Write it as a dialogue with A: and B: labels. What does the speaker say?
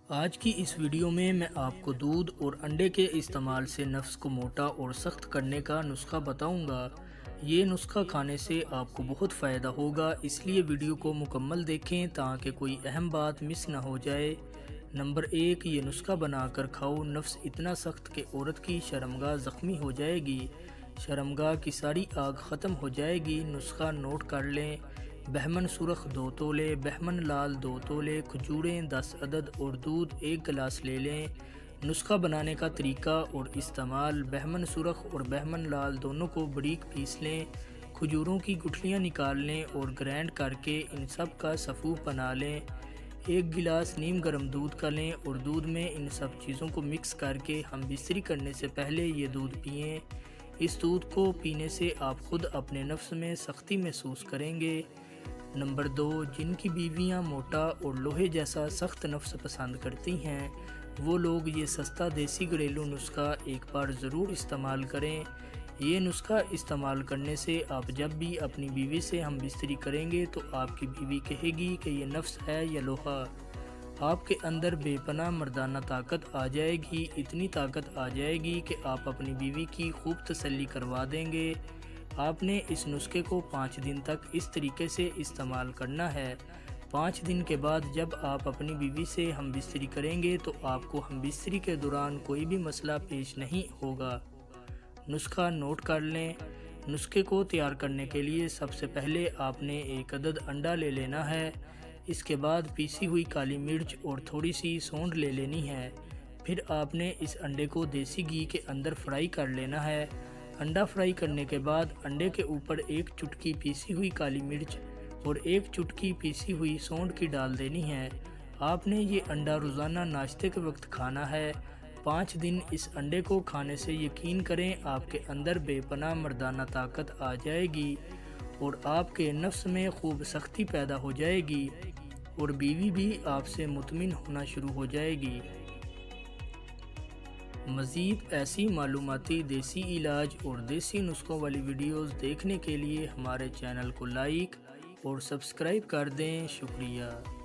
A: आज की इस वीडियो में मैं आपको दूध और अंडे के इस्तेमाल से नफ्स को मोटा और सख्त करने का नुस्खा बताऊंगा। ये नुस्खा खाने से आपको बहुत फ़ायदा होगा, इसलिए वीडियो को मुकम्मल देखें ताकि कोई अहम बात मिस ना हो जाए। नंबर 1, ये नुस्खा बनाकर खाओ। नफ्स इतना सख्त कि औरत की शर्मगाह ज़ख्मी हो जाएगी, शर्मगाह की सारी आग ख़त्म हो जाएगी। नुस्खा नोट कर लें। बहमन सुरख 2 तोले, बहमन लाल 2 तोले, खजूरें 10 अदद और दूध 1 गिलास ले लें। नुस्खा बनाने का तरीका और इस्तेमाल। बहमन सुरख और बहमन लाल दोनों को बारीक पीस लें। खजूरों की गुठलियाँ निकाल लें और ग्राइंड करके इन सब का सफ़ूफ बना लें। 1 गिलास नीम गर्म दूध का लें और दूध में इन सब चीज़ों को मिक्स करके हम बिस्तरी करने से पहले ये दूध पिएं। इस दूध को पीने से आप खुद अपने नफ्स में सख्ती महसूस करेंगे। नंबर 2, जिनकी बीवियां मोटा और लोहे जैसा सख्त नफ्स पसंद करती हैं, वो लोग ये सस्ता देसी घरेलू नुस्खा एक बार ज़रूर इस्तेमाल करें। ये नुस्खा इस्तेमाल करने से आप जब भी अपनी बीवी से हम बिस्तरी करेंगे तो आपकी बीवी कहेगी कि ये नफ्स है या लोहा। आपके अंदर बेपनाह मर्दाना ताकत आ जाएगी, इतनी ताकत आ जाएगी कि आप अपनी बीवी की खूब तसल्ली करवा देंगे। आपने इस नुस्खे को 5 दिन तक इस तरीके से इस्तेमाल करना है। 5 दिन के बाद जब आप अपनी बीवी से हम बिस्तरी करेंगे तो आपको हम बिस्तरी के दौरान कोई भी मसला पेश नहीं होगा। नुस्खा नोट कर लें। नुस्खे को तैयार करने के लिए सबसे पहले आपने 1 अदद अंडा ले लेना है। इसके बाद पीसी हुई काली मिर्च और थोड़ी सी सौंठ ले लेनी है। फिर आपने इस अंडे को देसी घी के अंदर फ्राई कर लेना है। अंडा फ्राई करने के बाद अंडे के ऊपर 1 चुटकी पीसी हुई काली मिर्च और 1 चुटकी पीसी हुई सौंठ की डाल देनी है। आपने ये अंडा रोज़ाना नाश्ते के वक्त खाना है। 5 दिन इस अंडे को खाने से यकीन करें आपके अंदर बेपनाह मर्दाना ताकत आ जाएगी और आपके नफ्स में खूब सख्ती पैदा हो जाएगी और बीवी भी आपसे मुतमिन होना शुरू हो जाएगी। मज़ीद ऐसी मालूमाती देसी इलाज और देसी नुस्खों वाली वीडियोस देखने के लिए हमारे चैनल को लाइक और सब्सक्राइब कर दें। शुक्रिया।